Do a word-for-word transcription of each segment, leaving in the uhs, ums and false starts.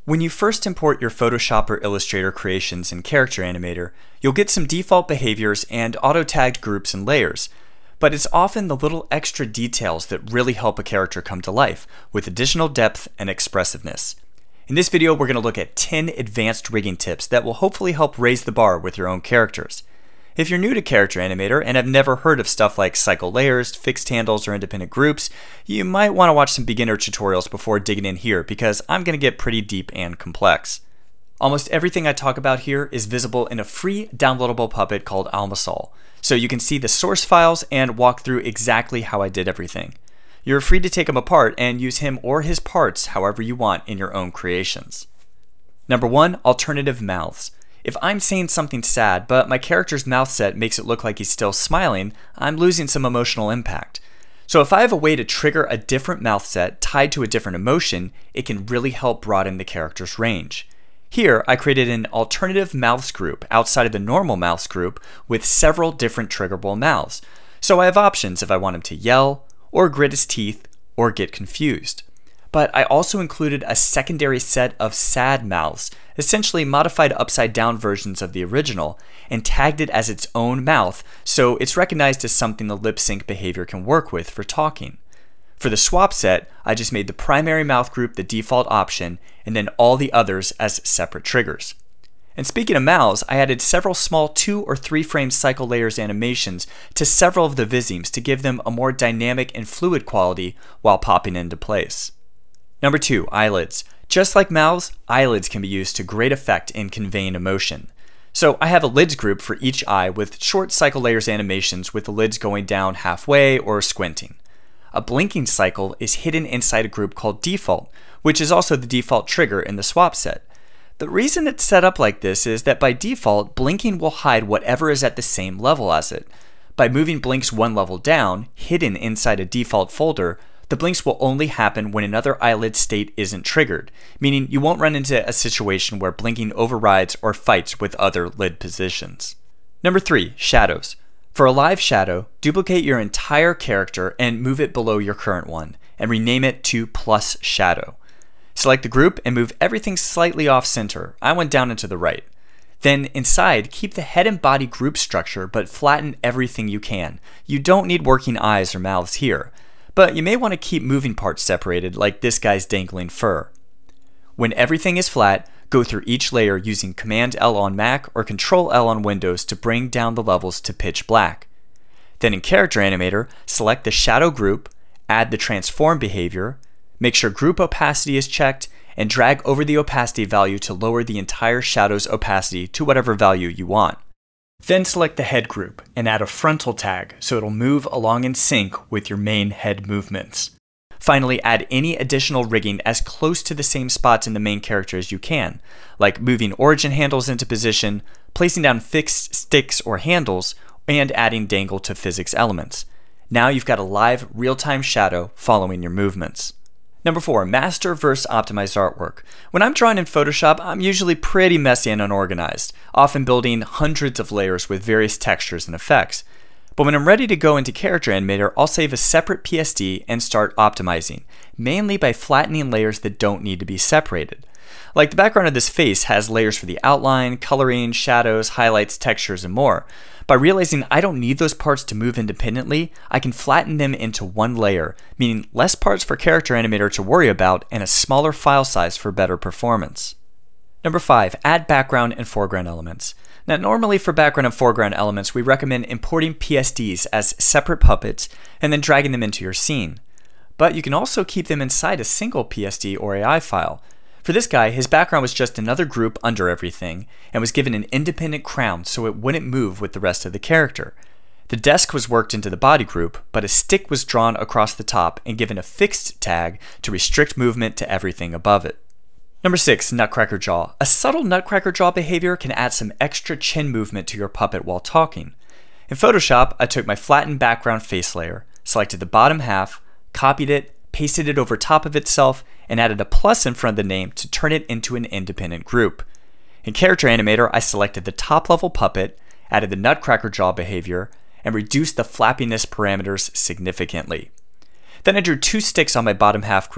When you first import your Photoshop or Illustrator creations in Character Animator, you'll get some default behaviors and auto-tagged groups and layers, but it's often the little extra details that really help a character come to life, with additional depth and expressiveness. In this video, we're going to look at ten advanced rigging tips that will hopefully help raise the bar with your own characters. If you're new to Character Animator and have never heard of stuff like cycle layers, fixed handles, or independent groups, you might want to watch some beginner tutorials before digging in here because I'm going to get pretty deep and complex. Almost everything I talk about here is visible in a free downloadable puppet called Almasol, so you can see the source files and walk through exactly how I did everything. You're free to take him apart and use him or his parts however you want in your own creations. Number one, alternative mouths. If I'm saying something sad, but my character's mouth set makes it look like he's still smiling, I'm losing some emotional impact. So if I have a way to trigger a different mouth set tied to a different emotion, it can really help broaden the character's range. Here, I created an alternative mouths group outside of the normal mouths group with several different triggerable mouths. So I have options if I want him to yell, or grit his teeth, or get confused. But I also included a secondary set of sad mouths, essentially modified upside down versions of the original, and tagged it as its own mouth so it's recognized as something the lip sync behavior can work with for talking. For the swap set, I just made the primary mouth group the default option and then all the others as separate triggers. And speaking of mouths, I added several small two or three frame cycle layers animations to several of the Vizims to give them a more dynamic and fluid quality while popping into place. Number two, eyelids. Just like mouths, eyelids can be used to great effect in conveying emotion. So I have a lids group for each eye with short cycle layers animations with the lids going down halfway or squinting. A blinking cycle is hidden inside a group called default, which is also the default trigger in the swap set. The reason it's set up like this is that by default, blinking will hide whatever is at the same level as it. By moving blinks one level down, hidden inside a default folder, the blinks will only happen when another eyelid state isn't triggered, meaning you won't run into a situation where blinking overrides or fights with other lid positions. Number three, shadows. For a live shadow, duplicate your entire character and move it below your current one, and rename it to plus shadow. Select the group and move everything slightly off center. I went down and to the right. Then inside, keep the head and body group structure, but flatten everything you can. You don't need working eyes or mouths here. But you may want to keep moving parts separated, like this guy's dangling fur. When everything is flat, go through each layer using Command L on Mac or Control L on Windows to bring down the levels to pitch black. Then in Character Animator, select the shadow group, add the transform behavior, make sure group opacity is checked, and drag over the opacity value to lower the entire shadow's opacity to whatever value you want. Then select the head group and add a frontal tag so it'll move along in sync with your main head movements. Finally, add any additional rigging as close to the same spots in the main character as you can, like moving origin handles into position, placing down fixed sticks or handles, and adding dangle to physics elements. Now you've got a live, real-time shadow following your movements. Number four, master versus optimized artwork. When I'm drawing in Photoshop, I'm usually pretty messy and unorganized, often building hundreds of layers with various textures and effects. But when I'm ready to go into Character Animator, I'll save a separate P S D and start optimizing, mainly by flattening layers that don't need to be separated. Like the background of this face has layers for the outline, coloring, shadows, highlights, textures, and more. By realizing I don't need those parts to move independently, I can flatten them into one layer, meaning less parts for Character Animator to worry about and a smaller file size for better performance. Number five, add background and foreground elements. Now normally for background and foreground elements, we recommend importing P S Ds as separate puppets and then dragging them into your scene. But you can also keep them inside a single P S D or A I file. For this guy, his background was just another group under everything and was given an independent crown so it wouldn't move with the rest of the character. The desk was worked into the body group, but a stick was drawn across the top and given a fixed tag to restrict movement to everything above it. Number six, Nutcracker Jaw. A subtle Nutcracker Jaw behavior can add some extra chin movement to your puppet while talking. In Photoshop, I took my flattened background face layer, selected the bottom half, copied it, pasted it over top of itself, and added a plus in front of the name to turn it into an independent group. In Character Animator, I selected the top level puppet, added the Nutcracker Jaw behavior, and reduced the flappiness parameters significantly. Then I drew two sticks on my bottom half group,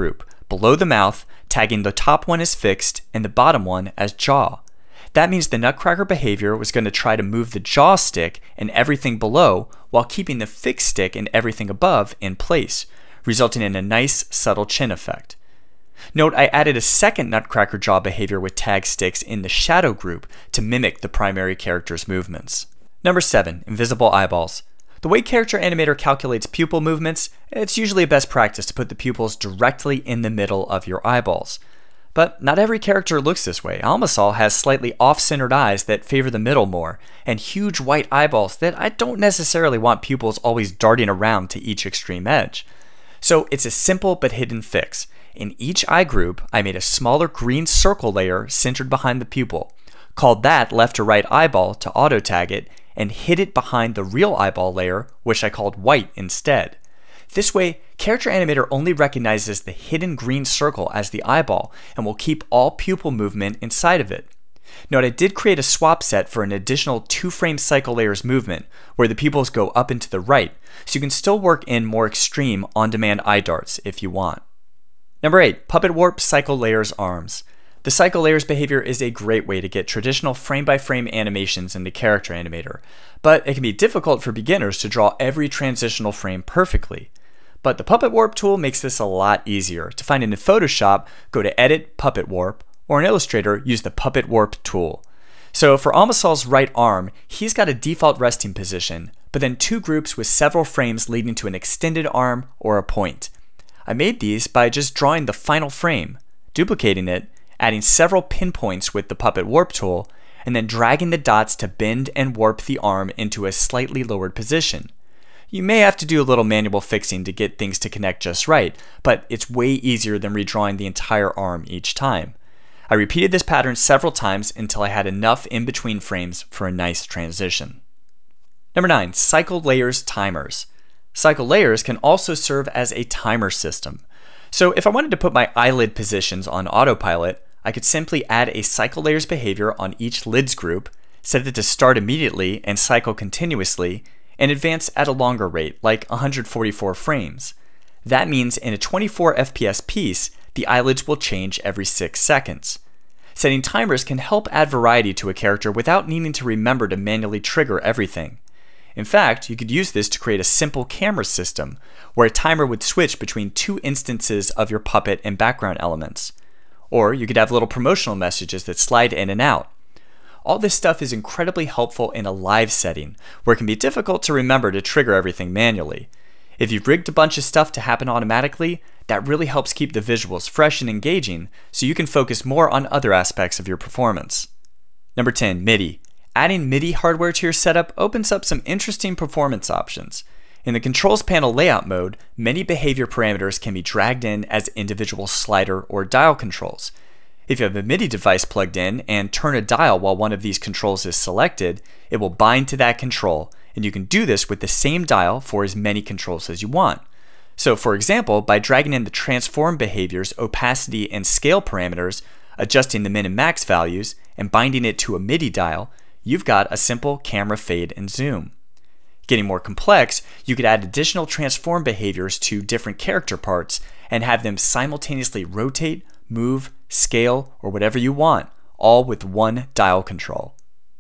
below the mouth, tagging the top one as fixed and the bottom one as jaw. That means the Nutcracker behavior was going to try to move the jaw stick and everything below while keeping the fixed stick and everything above in place, resulting in a nice subtle chin effect. Note I added a second Nutcracker Jaw behavior with tag sticks in the shadow group to mimic the primary character's movements. Number seven, invisible eyeballs. The way Character Animator calculates pupil movements, it's usually a best practice to put the pupils directly in the middle of your eyeballs. But not every character looks this way. Almasol has slightly off-centered eyes that favor the middle more, and huge white eyeballs that I don't necessarily want pupils always darting around to each extreme edge. So it's a simple but hidden fix. In each eye group, I made a smaller green circle layer centered behind the pupil, called that left to right eyeball to auto-tag it, and hid it behind the real eyeball layer, which I called white instead. This way, Character Animator only recognizes the hidden green circle as the eyeball and will keep all pupil movement inside of it. Note I did create a swap set for an additional two frame cycle layers movement where the pupils go up and to the right, so you can still work in more extreme on-demand eye darts if you want. Number eight, Puppet Warp Cycle Layers Arms. The cycle layers behavior is a great way to get traditional frame-by-frame animations into Character Animator, but it can be difficult for beginners to draw every transitional frame perfectly. But the Puppet Warp tool makes this a lot easier. To find it in Photoshop, go to Edit, Puppet Warp, or in Illustrator, use the Puppet Warp tool. So for Almasol's right arm, he's got a default resting position, but then two groups with several frames leading to an extended arm or a point. I made these by just drawing the final frame, duplicating it, adding several pinpoints with the Puppet Warp tool, and then dragging the dots to bend and warp the arm into a slightly lowered position. You may have to do a little manual fixing to get things to connect just right, but it's way easier than redrawing the entire arm each time. I repeated this pattern several times until I had enough in between frames for a nice transition. Number nine, Cycle Layers Timers. Cycle layers can also serve as a timer system. So if I wanted to put my eyelid positions on autopilot, I could simply add a cycle layers behavior on each lids group, set it to start immediately and cycle continuously, and advance at a longer rate, like one hundred forty-four frames. That means in a twenty-four F P S piece, the eyelids will change every six seconds. Setting timers can help add variety to a character without needing to remember to manually trigger everything. In fact, you could use this to create a simple camera system, where a timer would switch between two instances of your puppet and background elements. Or you could have little promotional messages that slide in and out. All this stuff is incredibly helpful in a live setting, where it can be difficult to remember to trigger everything manually. If you've rigged a bunch of stuff to happen automatically, that really helps keep the visuals fresh and engaging, so you can focus more on other aspects of your performance. Number ten, MIDI. Adding MIDI hardware to your setup opens up some interesting performance options. In the Controls Panel layout mode, many behavior parameters can be dragged in as individual slider or dial controls. If you have a MIDI device plugged in and turn a dial while one of these controls is selected, it will bind to that control, and you can do this with the same dial for as many controls as you want. So for example, by dragging in the transform behavior's opacity and scale parameters, adjusting the min and max values, and binding it to a MIDI dial, you've got a simple camera fade and zoom. Getting more complex, you could add additional transform behaviors to different character parts and have them simultaneously rotate, move, scale, or whatever you want, all with one dial control.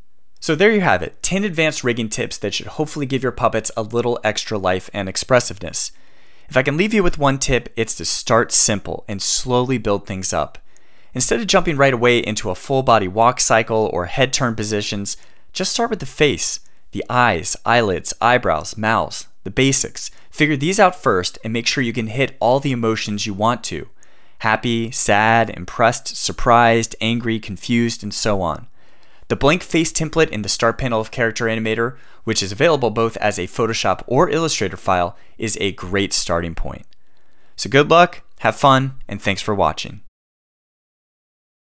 So there you have it, ten advanced rigging tips that should hopefully give your puppets a little extra life and expressiveness. If I can leave you with one tip, it's to start simple and slowly build things up. Instead of jumping right away into a full body walk cycle or head turn positions, just start with the face, the eyes, eyelids, eyebrows, mouths, the basics. Figure these out first and make sure you can hit all the emotions you want to. Happy, sad, impressed, surprised, angry, confused, and so on. The blank face template in the Start panel of Character Animator, which is available both as a Photoshop or Illustrator file, is a great starting point. So good luck, have fun, and thanks for watching.